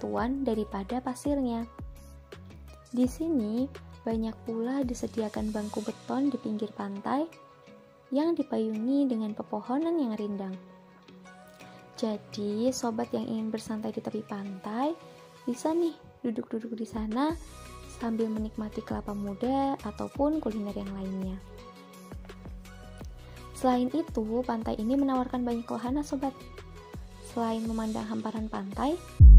bebatuan daripada pasirnya. Di sini banyak pula disediakan bangku beton di pinggir pantai yang dipayungi dengan pepohonan yang rindang. Jadi, sobat yang ingin bersantai di tepi pantai bisa nih duduk-duduk di sana sambil menikmati kelapa muda ataupun kuliner yang lainnya. Selain itu, pantai ini menawarkan banyak wahana sobat. Selain memandang hamparan pantai,